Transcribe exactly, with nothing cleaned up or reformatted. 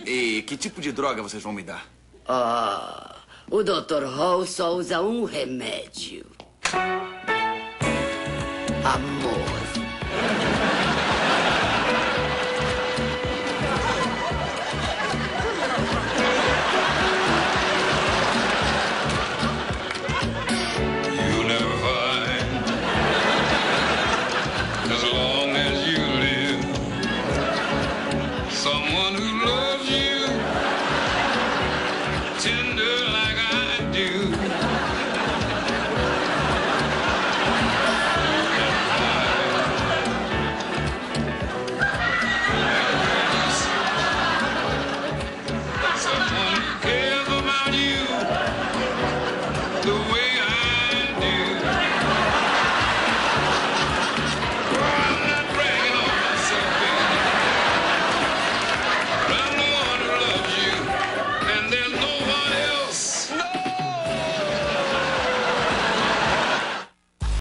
E que tipo de droga vocês vão me dar? Ah, o doutor Hall só usa um remédio. Amor. Someone who loves you